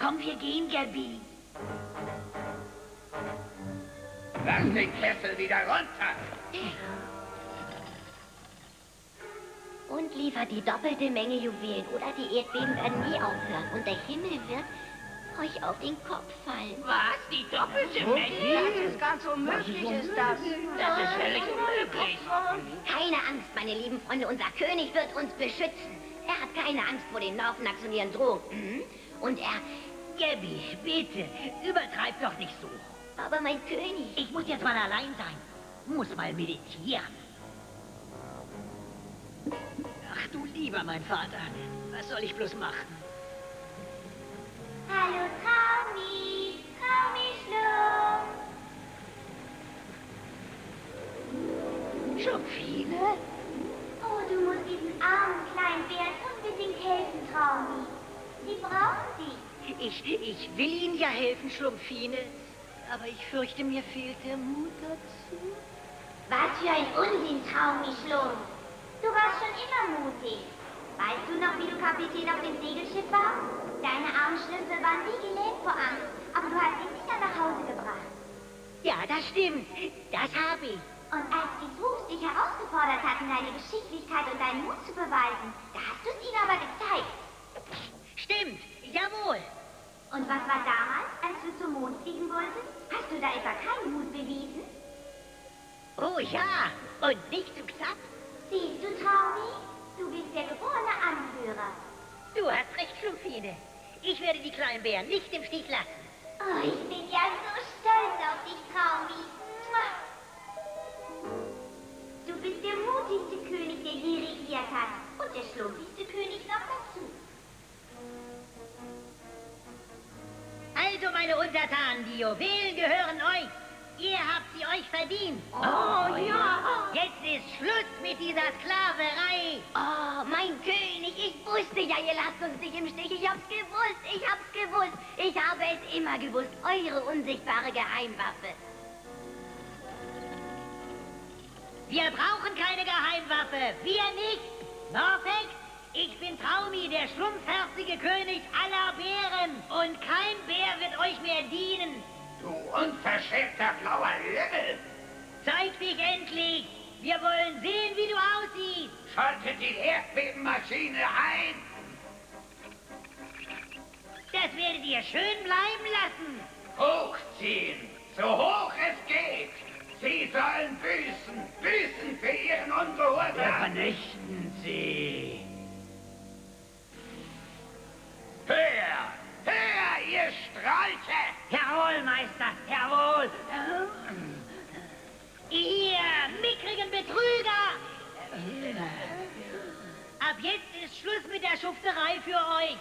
Komm, wir gehen, Gabby. Lass den Kessel wieder runter. Und liefert die doppelte Menge Juwelen oder die Erdbeben werden nie aufhören und der Himmel wird euch auf den Kopf fallen. Was? Die doppelte Menge? Das ist ganz unmöglich, ist das. Das ist völlig unmöglich. Keine Angst, meine lieben Freunde, unser König wird uns beschützen. Er hat keine Angst vor den Laufnachs und ihren Drohungen. Und er... Gabby, bitte, übertreib doch nicht so. Aber mein König... Ich muss jetzt mal allein sein. Muss mal meditieren. Ach du lieber mein Vater, was soll ich bloß machen? Hallo Traumi, Traumi-Schlumpf. Schlumpfine? Oh, du musst diesen armen kleinen Bären unbedingt helfen, Traumi. Sie brauchen dich. Ich will Ihnen ja helfen, Schlumpfine. Aber ich fürchte, mir fehlt der Mut dazu. Was für ein Unsinn, Traumi-Schlumpf. Du warst schon immer mutig. Weißt du noch, wie du Kapitän auf dem Segelschiff warst? Deine armen Schlümpfe waren wie gelähmt vor Angst, aber du hast sie sicher nach Hause gebracht. Ja, das stimmt. Das habe ich. Und als die Swoops dich herausgefordert hatten, deine Geschicklichkeit und deinen Mut zu beweisen, da hast du es ihnen aber gezeigt. Stimmt, jawohl. Und was war damals, als du zum Mond fliegen wolltest? Hast du da etwa keinen Mut bewiesen? Oh ja, und nicht zu knapp. Siehst du, Traumi? Du bist der geborene Anführer. Du hast recht, Schlumpfine. Ich werde die kleinen Bären nicht im Stich lassen. Oh, ich bin ja so stolz auf dich, Traumi. Du bist der mutigste König, der je regiert hat. Und der schlumpfigste König noch dazu. Also, meine Untertanen, die Juwelen gehören euch. Ihr habt sie euch verdient. Oh ja! Jetzt ist Schluss mit dieser Sklaverei. Oh, mein König, ich wusste ja, ihr lasst uns nicht im Stich. Ich hab's gewusst, ich hab's gewusst. Ich habe es immer gewusst. Eure unsichtbare Geheimwaffe. Wir brauchen keine Geheimwaffe. Wir nicht. Norfek, ich bin Traumi, der schlumpfherzige König aller Bären. Und kein Bär wird euch mehr dienen. Du unverschämter blauer Lümmel! Zeig dich endlich! Wir wollen sehen, wie du aussiehst! Schaltet die Erdbebenmaschine ein! Das werdet ihr schön bleiben lassen! Hochziehen! So hoch es geht! Sie sollen büßen! Büßen für ihren Ungehorsam! Wir vernichten sie! Höher! Höher, ihr Strolche! Jawohl, Meister, jawohl! Ihr mickrigen Betrüger! Ab jetzt ist Schluss mit der Schufterei für euch!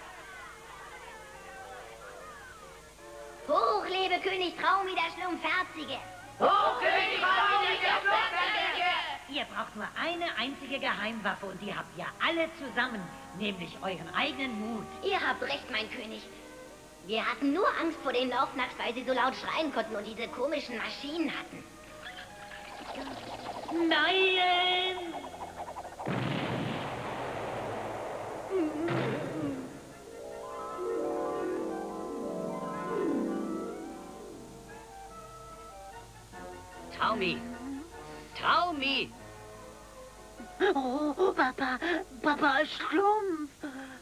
Hoch lebe König Traumi, der Schlumpfherzige! Hoch, König Traumi, der Schlumpfherzige! Ihr braucht nur eine einzige Geheimwaffe und die habt ihr alle zusammen, nämlich euren eigenen Mut. Ihr habt recht, mein König. Wir hatten nur Angst vor den Laufnachs, weil sie so laut schreien konnten und diese komischen Maschinen hatten. Nein! Traumi! Traumi! Oh, Papa Schlumpf!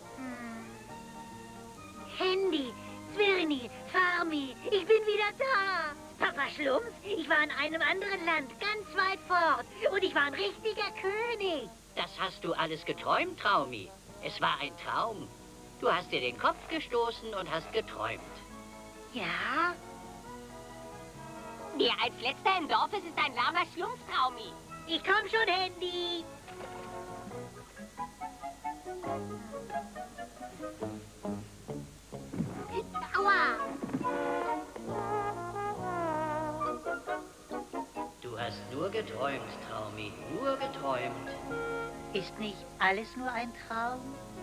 Handy, Zwirni, Farmi, ich bin wieder da! Papa Schlumpf, ich war in einem anderen Land, ganz weit fort. Und ich war ein richtiger König. Das hast du alles geträumt, Traumi. Es war ein Traum. Du hast dir den Kopf gestoßen und hast geträumt. Ja? Wer als letzter im Dorf ist, ist ein lahmer Schlumpftraumi. Ich komm schon, Handy. Aua! Du hast nur geträumt, Traumi. Nur geträumt. Ist nicht alles nur ein Traum?